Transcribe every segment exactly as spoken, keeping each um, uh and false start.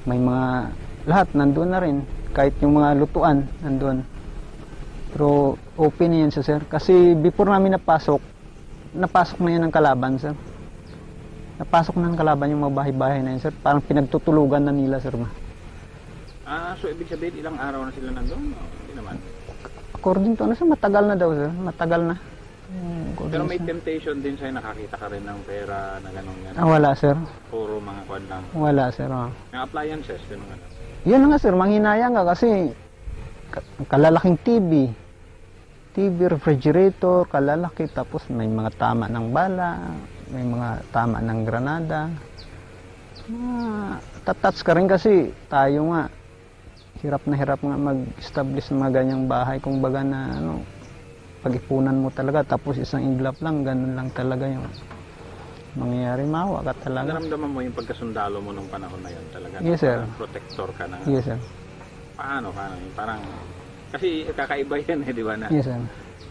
may mga lahat nandun na rin, kahit yung mga lutuan nandun. Pero open na yan siya, sir, kasi before namin napasok, napasok na yan ang kalaban, sir. Napasok na ng kalaban yung mga bahay-bahay na yun, sir. Parang pinagtutulugan na nila, sir. Ah, so ibig sabihin ilang araw na sila nandun? O, hindi naman. According to ano, sir, matagal na daw, sir. Matagal na. Pero may temptation din sa'yo, nakakita ka rin ng pera na gano'n gano'n. Ah, wala, sir. Puro mga kwan lang. Wala, sir. Oh. Yung appliances, yun nga. Yun nga, sir. Manghinayang ka kasi kalalaking T V. T V, refrigerator, kalalaki. Tapos may mga tama ng bala, may mga tama ng granada. Ah, tatats ka rin kasi tayo nga. Hirap na hirap nga mag-establish ng mga ganyang bahay. Kung baga na ano, pag-ipunan mo talaga, tapos isang iglap lang, ganun lang talaga yung mangyayari. Mawa ka talaga. Naramdaman mo yung pagkasundalo mo nung panahon na yun talaga? Yes, sir. Protector ka na? Yes, sir. Paano? Paano? Yung parang, kasi kakaiba yan eh, di ba na? Yes, sir.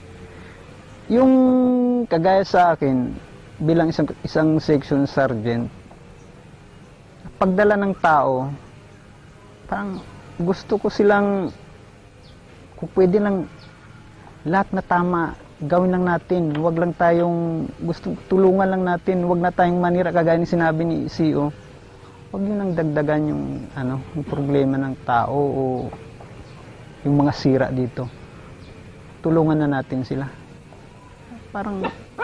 Yung kagaya sa akin, bilang isang, isang section sergeant, pagdala ng tao, parang gusto ko silang, kung pwede lang, lahat na tama, gawin lang natin. Huwag lang tayong, gusto, tulungan lang natin. Huwag na tayong manira, kagaya ni sinabi ni C E O. Huwag yun ang dagdagan yung, ano, yung problema ng tao o yung mga sira dito. Tulungan na natin sila. Parang,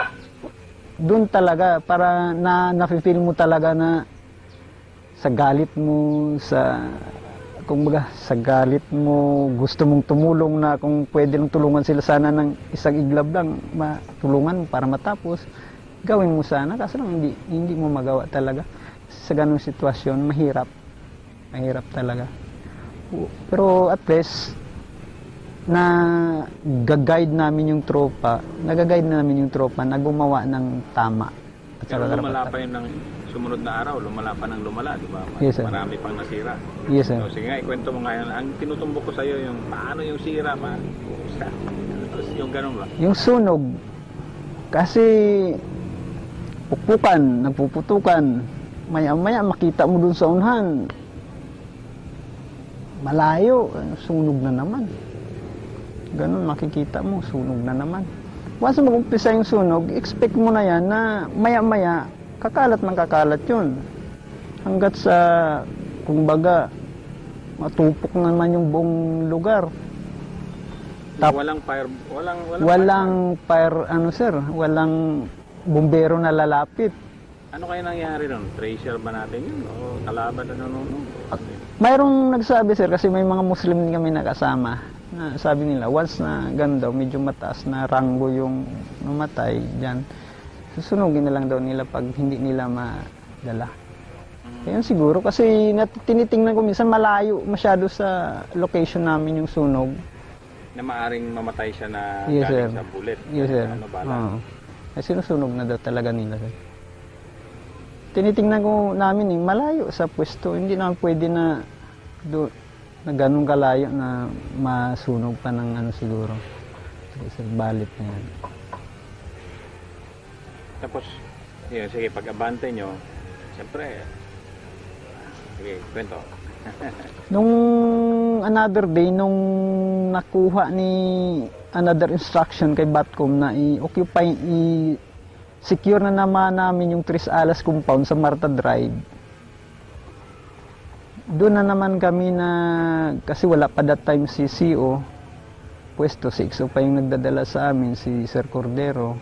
doon talaga, para na, nafe-feel mo talaga na sa galit mo, sa kung baga, sa galit mo, gusto mong tumulong na kung pwede lang tulungan sila sana ng isang iglab lang, matulungan para matapos, gawin mo sana, kasi lang hindi, hindi mo magawa talaga. Sa ganung sitwasyon, mahirap. Mahirap talaga. Pero at least, na gag-guide namin yung tropa, nag-guide namin yung tropa na gumawa ng tama. At pero lumala pa yun ng sumunod na araw, lumala pa ng lumala, di ba? Yes, sir. Marami pang nasira. Yes, sir. So, sige nga, ikwento mo ngayon. Ang tinutumbok ko sa iyo yung paano yung sira, ma. Yung ganun ba? Yung sunog, kasi pukpukan, nagpuputukan, maya-maya makita mo dun sa unhan. Malayo, sunog na naman. Ganun, makikita mo, sunog na naman. Once mag-umpisa yung sunog, expect mo na yan na maya-maya, kakalat ng kakalat yun. Hanggat sa, kung baga, matupok naman yung buong lugar. Tap, walang fire, walang, walang, walang fire, ano sir, walang bumbero na lalapit. Ano kaya nangyari nun? Tracer ba natin yun? O kalaban na nanonood? Mayroong nagsabi sir, kasi may mga Muslim din kami nakasama. Na sabi nila, once na ganda, medyo mataas na ranggo yung namatay dyan, susunugin na lang daw nila pag hindi nila madala. Mm. Yan siguro, kasi tinitingnan ko minsan malayo masyado sa location namin yung sunog. Na maaring mamatay siya na yes, galing sir. sa bullet. Yes, sir. Ano, bala. Oo. Kasi sinusunog na daw talaga nila. Sir. Tinitingnan ko namin, eh, malayo sa pwesto. Hindi naman pwede na do, na ganun kalayo na masunog pa ng ano siguro. Sa balit na yan. Tapos, yun, sige, pag-abante nyo, siyempre, sige, kwento. Nung another day, nung nakuha ni another instruction kay Batcom na i-occupy, i-secure na naman namin yung Tres Alas compound sa Marta Drive, doon na naman kami na, kasi wala pa that time si C O, pwesto si X O pa yung nagdadala sa amin, si Sir Cordero.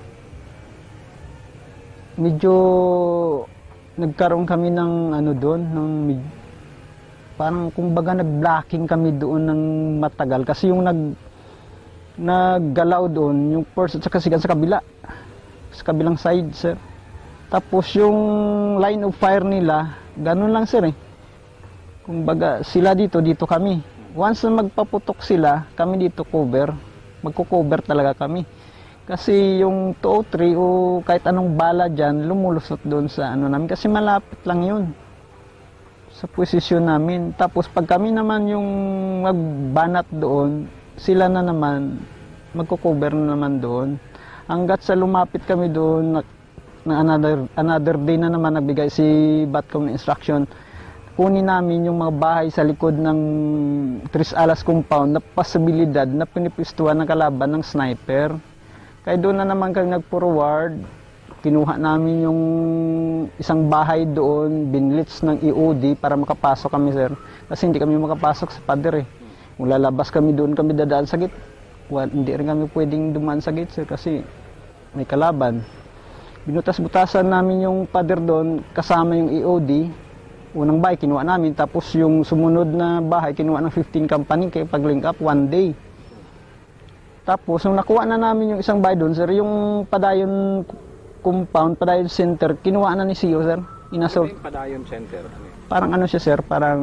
Medyo nagkaroon kami ng ano doon, ng parang kumbaga nag-blocking kami doon ng matagal kasi yung nag naggalaw doon yung first at saka sa kabila, sa kabilang side sir. Tapos yung line of fire nila ganun lang sir eh, kumbaga sila dito, dito kami. Once na magpaputok sila, kami dito cover, magko-cover talaga kami. Kasi yung two oh three o kahit anong bala dyan, lumulusot doon sa ano namin. Kasi malapit lang yun sa posisyon namin. Tapos pag kami naman yung magbanat doon, sila na naman, magko-cover na naman doon. Hanggat sa lumapit kami doon, na, na another, another day na naman nagbigay si Batcom na instruction, kunin namin yung mga bahay sa likod ng Tres Alas compound na posibilidad na pinipistuhan ng kalaban ng sniper. Kaya doon na naman kami nag-forward, kinuha namin yung isang bahay doon, binlitz ng E O D para makapasok kami, sir. Kasi hindi kami makapasok sa pader eh. Kung lalabas kami doon, kami dadaan sa gate. Well, hindi rin kami pwedeng dumaan sa gate, sir, kasi may kalaban. Binutas-butasan namin yung pader doon, kasama yung E O D. Unang bahay, kinuha namin. Tapos yung sumunod na bahay, kinuha ng fifteen company kaya pag-link up, one day. Tapos, nung nakuha na namin yung isang bahay doon, sir, yung padayon compound, padayon center, kinuha na ni C E O, sir. Inassault. Ano yung Padayon Center? Ano yun? Parang ano siya, sir, parang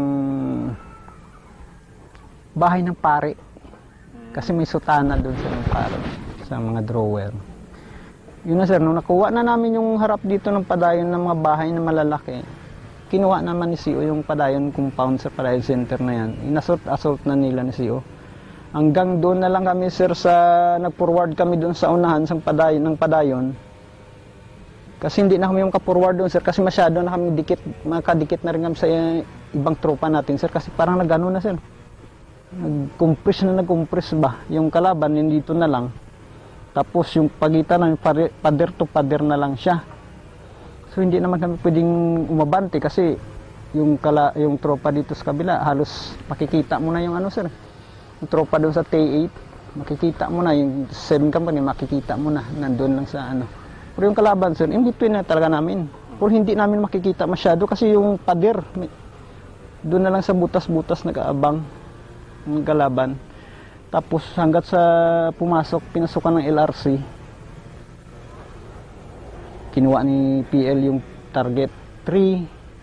bahay ng pare. Kasi may sutana doon sa mga pare, sa mga drawer. Yun na, sir, nung nakuha na namin yung harap dito ng padayon ng mga bahay na malalaki, kinuha naman ni C E O yung padayon compound sa padayon center na yan. Inassault-assault na nila ni C E O. Hanggang doon na lang kami, sir, sa nag-forward kami doon sa unahan ng padayon, ng padayon. Kasi hindi na kami maka-forward doon, sir, kasi masyado na kami dikit, makadikit na rin kami sa ibang tropa natin, sir, kasi parang nag-ano na, sir. Nag-compress na nag-compress ba. Yung kalaban, nandito na lang. Tapos yung pagitan ng pader to pader na lang siya. So hindi naman kami pwedeng umabante kasi yung kala yung tropa dito sa kabila halos makikita mo na yung ano, sir. Yung tropa doon sa T eight, makikita mo na yung seven company, makikita mo na nandoon lang sa ano. Pero yung kalaban, sir, hindi pwede na talaga namin. Pero hindi namin makikita masyado kasi yung pader doon na lang sa butas-butas nag-aabang ng kalaban. Tapos hanggat sa pumasok, pinasukan ng L R C, kinuha ni P L yung target three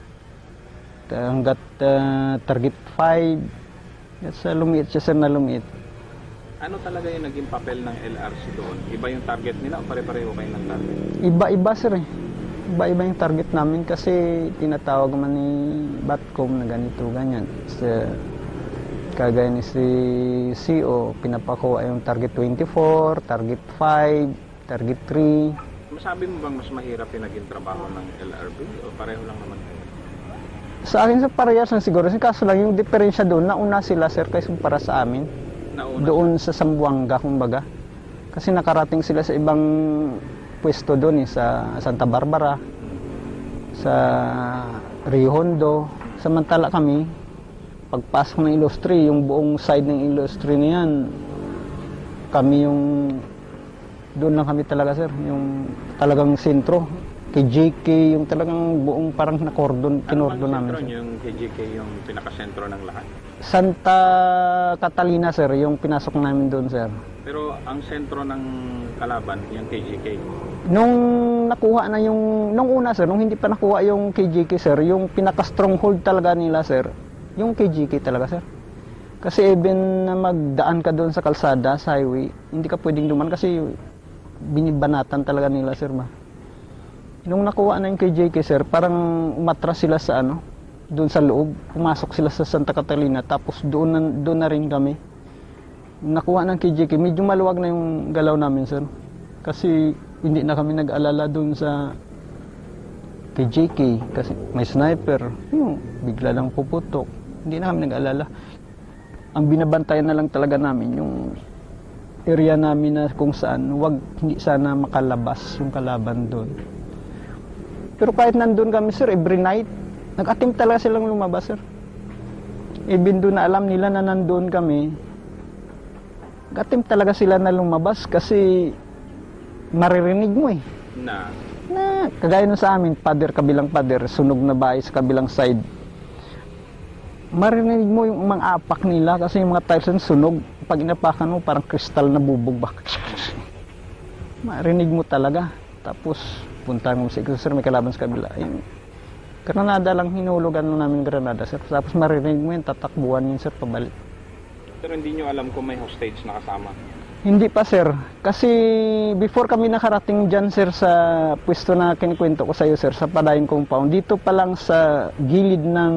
hanggat uh, target five. Sa lumiit siya, sir, na lumiit. Ano talaga yung naging papel ng L R C doon? Iba yung target nila o pare-pareho kayo ng target? Iba-iba, sir, eh. Iba-iba yung target namin kasi tinatawag man ni Batcom na ganito, ganyan. Sa kagaya ni si C E O, pinapakuha yung target twenty-four, target five, target three. Masabi mo bang mas mahirap yung naging trabaho ng L R B o pareho lang naman kayo? Sa akin, sa parehas lang siguro. Kaso lang yung diferensya doon, nauna sila, sir, kaysa para sa amin. Nauna Doon sa Zamboanga, kumbaga. Kasi nakarating sila sa ibang pwesto doon, eh, sa Santa Barbara, sa Rio Hondo. Samantala kami, pagpasok ng Illustri, yung buong side ng Illustri na yan, kami yung, doon lang kami talaga, sir, yung talagang sentro. K J K, yung talagang buong parang na-cordon, kinordon namin. Ano yung K J K yung pinakasentro ng lahat? Santa Catalina, sir, yung pinasok namin doon, sir. Pero ang sentro ng kalaban, yung K J K. Nung nakuha na yung, nung una, sir, nung hindi pa nakuha yung K J K, sir, yung pinaka-stronghold talaga nila, sir, yung K J K talaga, sir. Kasi even na magdaan ka doon sa kalsada, sa highway, hindi ka pwedeng duman kasi binibanatan talaga nila, sir, ba. Nung nakuha na yung K J K, sir, parang umatras sila sa ano, doon sa loob, pumasok sila sa Santa Catalina, tapos doon na, doon na rin kami. Nakuha ng K J K, medyo maluwag na yung galaw namin, sir. Kasi hindi na kami nag-alala doon sa K J K, kasi may sniper, yung bigla lang puputok. Hindi na kami nag-alala. Ang binabantayan na lang talaga namin, yung area namin na kung saan, wag hindi sana makalabas yung kalaban doon. Pero kahit nandun kami, sir, every night, nag-attempt talaga silang lumabas, sir. Even doon na alam nila na nandun kami, nag-attempt talaga sila na lumabas kasi maririnig mo eh. Na? Na, kagaya nun sa amin, pader, kabilang pader, sunog na bahay sa kabilang side. Maririnig mo yung mga apak nila kasi yung mga tiles sunog. Pag inapakan mo, parang kristal na bubog ba. Marinig mo talaga. Tapos, punta mo sa sir, may kalaban sa kabila. Yung Granada lang, hinulugan lang namin Granada, sir. Tapos maririnig mo yun, tatakbuhan yun, sir, pabalik. Pero hindi nyo alam kung may hostage na kasama? Hindi pa, sir. Kasi before kami nakarating dyan, sir, sa pwesto na kinikwento ko sa iyo, sir, sa Padayon compound, dito pa lang sa gilid ng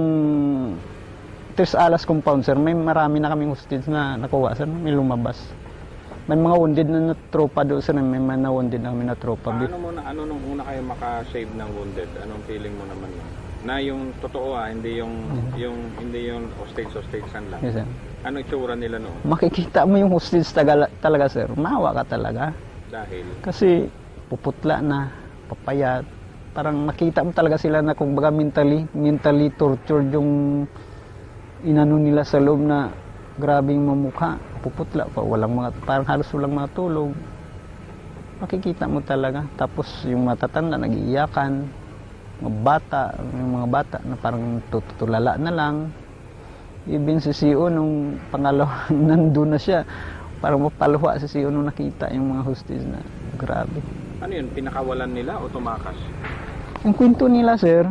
Tres Alas compound, sir, may marami na kaming hostage na nakuha, sir. May lumabas. May mga wounded na tropa doon, sir. May mga wounded na kami na tropa. Paano mo na, ano nung una kayo makasave ng wounded? Anong feeling mo naman yun? Na yung totoo ah, hindi yung yung hindi yung hostage hostage lang. Yes, sir. Ano itsura nila noon? Makikita mo yung hostage talaga, talaga sir. Maawa ka talaga. Dahil Kasi puputla na, papayat. Parang makita mo talaga sila na kung baga mentally, mentally tortured yung inano nila sa loob na grabing mamukha. Puputla pa, walang mga, parang halos walang mga tulog. Makikita mo talaga. Tapos yung matatanda, nag-iiyakan. Mga bata, yung mga bata na parang tutulala na lang. Even si C E O nung pangalawa nandun na siya, parang mapaluha si C E O nung nakita yung mga hostage na grabe. ano yun, pinakawalan nila o tumakas? Yung kwento nila sir,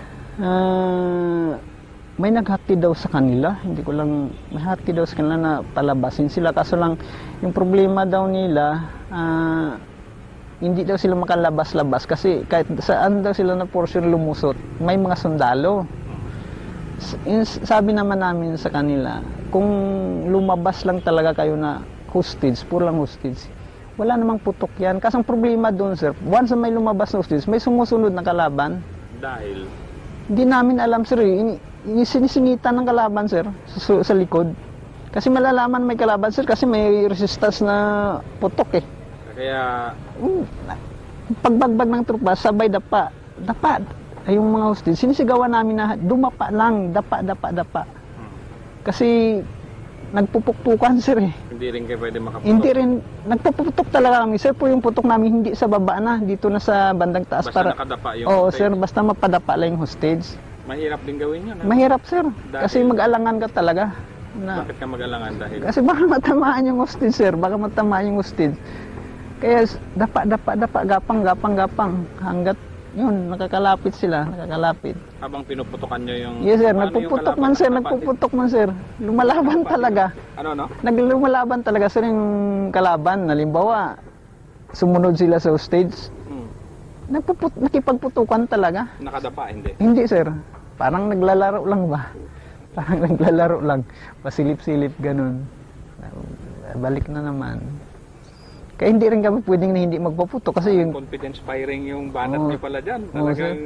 ah, may naghati daw sa kanila, hindi ko lang, may hati daw sa kanila na palabasin sila. Kaso lang, yung problema daw nila, ah, hindi daw sila makalabas-labas kasi kahit saan daw sila na portion lumusot, may mga sundalo. S- yung s- Sabi naman namin sa kanila, kung lumabas lang talaga kayo na hostage, puro lang hostage, wala namang putok yan. Kasi ang problema doon sir, once na may lumabas na hostage, may sumusunod na kalaban. Dahil Hindi namin alam sir, ini, ini sinisingitan ng kalaban sir sa, sa likod. Kasi malalaman may kalaban sir kasi may resistance na putok eh. kaya Mm, pagbagbag ng trupa, sabay dapa. Dapa. Ay, yung mga hostage, sinisigawan namin na dumapa lang, dapa, dapa, dapa. Kasi nagpupuktukan sir eh. hindi rin kayo pwede makaputok. Hindi rin, nagpuputok talaga kami sir. Po yung putok namin hindi sa baba na, dito na sa bandang taas. Basta para nakadapa yung Oo hostage. sir, basta mapadapa lang yung hostage. Mahirap din gawin yun. Ano? Mahirap sir, Dahil- kasi mag-alangan ka talaga. Na, Bakit ka mag-alangan dahil? kasi baka matamaan yung hostage sir, baka matamaan yung hostage. Kaya s- dapa, dapa, dapa, gapang, gapang, gapang. Hanggat yun, nakakalapit sila, nakakalapit. Habang pinuputukan nyo yung... Yes sir, Paano yung nagpuputok kalaban man sir, ng kapatid? nagpuputok man sir. Lumalaban talaga. Ano no? Naglumalaban talaga sir yung kalaban. Halimbawa, sumunod sila sa hostage. Hmm. Nagpuput, nakipagputukan talaga. Nakadapa, hindi. Hindi sir, parang naglalaro lang ba? Parang naglalaro lang. Pasilip-silip ganun. Balik na naman. Kaya hindi rin kami pwedeng na hindi magpaputok kasi yung Confidence firing yung banat Oo. nyo pala dyan. Oo, Talagang...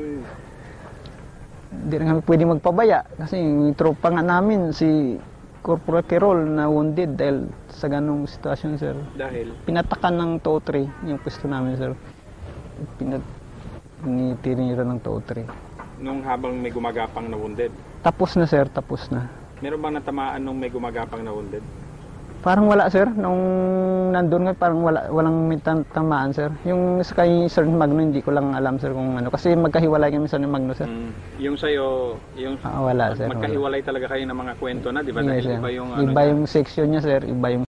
hindi rin kami pwedeng magpabaya kasi yung tropa nga namin si Corporal Quirol na wounded dahil sa ganung sitwasyon sir. dahil... Pinatakan ng T O three yung pwesto namin sir. Pinat Tinitinira ng T O three. Nung habang may gumagapang na wounded. Tapos na sir, tapos na. Meron bang natamaan nung may gumagapang na wounded? Parang wala sir, nung nandun nga parang wala, walang may tam- tamaan sir. Yung sa kay Sir Magno hindi ko lang alam sir kung ano. Kasi magkahiwalay kami sa Sir Magno sir. Mm. Yung sa'yo, yung Ah, wala sir. wala. magkahiwalay talaga kayo ng mga kwento na, di ba? Yes, Dahil sir. iba yung ano Iba niya. yung section niya sir, iba yung